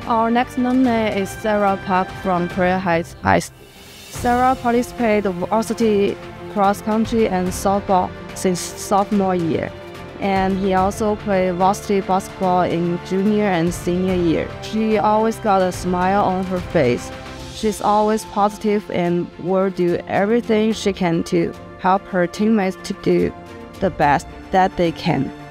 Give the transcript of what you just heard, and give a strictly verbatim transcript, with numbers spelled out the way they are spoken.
Our next nominee is Sarah Park from Prairie Heights High School. Sarah participated in varsity cross country and softball since sophomore year, and he also played varsity basketball in junior and senior year. She always got a smile on her face. She's always positive and will do everything she can to help her teammates to do the best that they can.